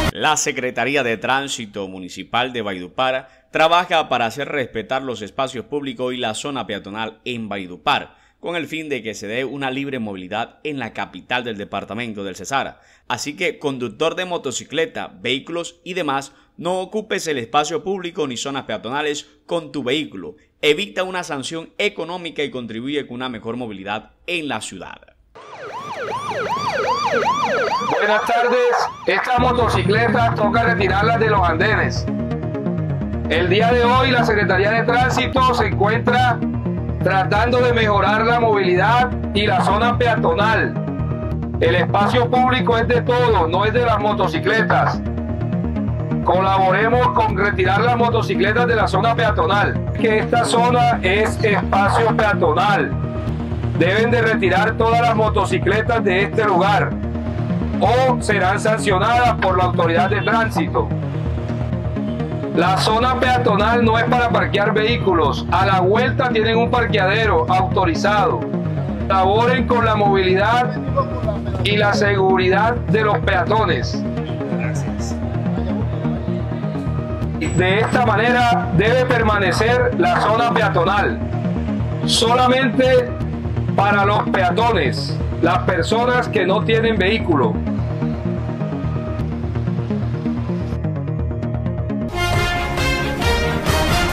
La Secretaría de Tránsito Municipal de Valledupar trabaja para hacer respetar los espacios públicos y la zona peatonal en Valledupar, con el fin de que se dé una libre movilidad en la capital del departamento del Cesar. Así que, conductor de motocicleta, vehículos y demás, no ocupes el espacio público ni zonas peatonales con tu vehículo. Evita una sanción económica y contribuye con una mejor movilidad en la ciudad. Buenas tardes. Estas motocicletas toca retirarlas de los andenes. El día de hoy la Secretaría de Tránsito se encuentra tratando de mejorar la movilidad y la zona peatonal. El espacio público es de todos, no es de las motocicletas. Colaboremos con retirar las motocicletas de la zona peatonal, que esta zona es espacio peatonal. Deben de retirar todas las motocicletas de este lugar o serán sancionadas por la autoridad de tránsito. La zona peatonal no es para parquear vehículos. A la vuelta tienen un parqueadero autorizado. Colaboren con la movilidad y la seguridad de los peatones. De esta manera debe permanecer la zona peatonal solamente para los peatones, las personas que no tienen vehículo.